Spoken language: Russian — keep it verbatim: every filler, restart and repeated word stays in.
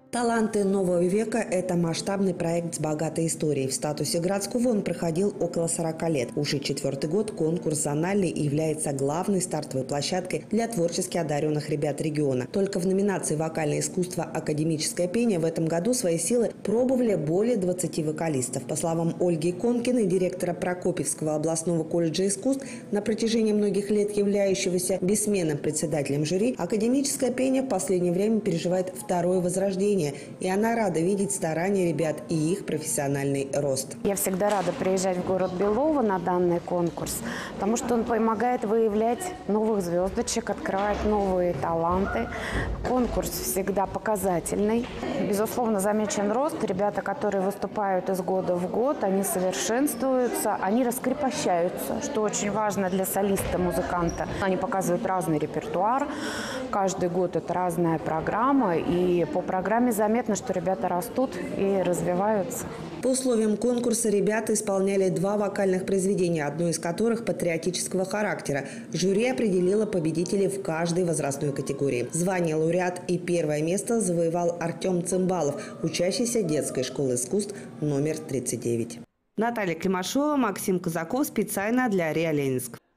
«Таланты нового века» – это масштабный проект с богатой историей. В статусе городского он проходил около сорока лет. Уже четвертый год конкурс «Зональный» является главной стартовой площадкой для творчески одаренных ребят региона. Только в номинации «Вокальное искусство. Академическое пение» в этом году свои силы пробовали более двадцати вокалистов. По словам Ольги Конкиной, директора Прокопьевского областного колледжа искусств, на протяжении многих лет являющегося бессменным председателем жюри, академическое пение в последнее время переживает второе возрождение. И она рада видеть старания ребят и их профессиональный рост. Я всегда рада приезжать в город Белово на данный конкурс, потому что он помогает выявлять новых звездочек, открывать новые таланты. Конкурс всегда показательный. Безусловно, замечен рост. Ребята, которые выступают из года в год, они совершенствуются, они раскрепощаются, что очень важно для солиста, музыканта. Они показывают разный репертуар. Каждый год это разная программа, и по программе заметно, что ребята растут и развиваются. По условиям конкурса ребята исполняли два вокальных произведения, одно из которых патриотического характера. Жюри определило победителей в каждой возрастной категории. Звание лауреат и первое место завоевал Артем Цимбалов, учащийся детской школы искусств номер тридцать девять. Наталья Климашова, Максим Казаков специально для РИА Ленинск.